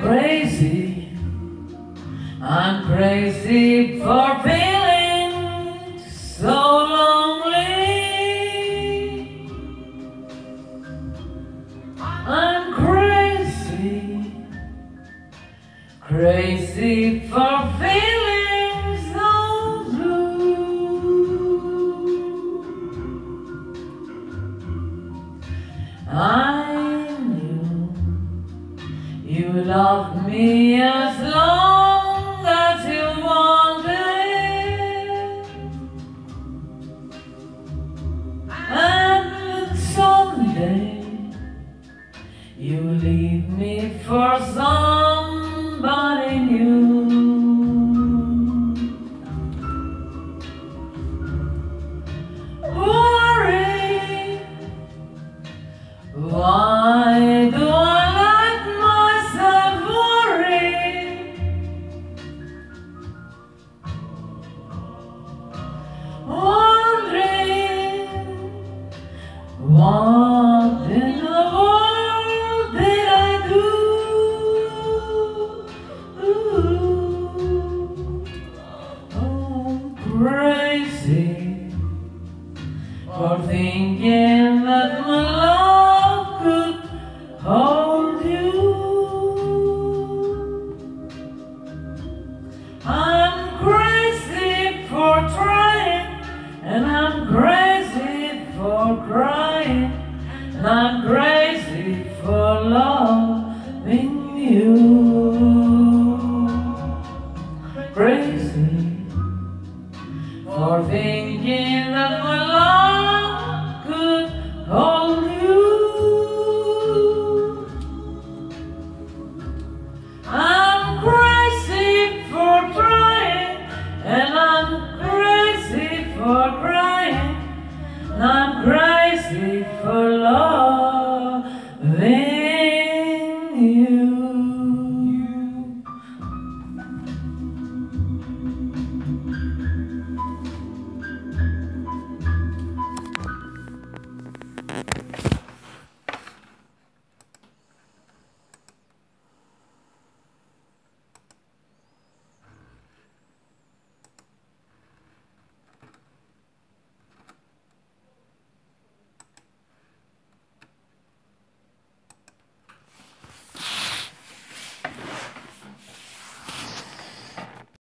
crazy. I'm crazy for feeling so lonely. I'm crazy, crazy for feeling so blue. I knew you loved me as long as you wanted, and someday you leave me for somebody new. Worry, why do I let myself worry? Wondering what in the world did I do? I'm crazy for thinking that my love could hold you. I'm crazy for trying, and I'm crazy for crying, and I'm crazy for loving you. Crazy for thinking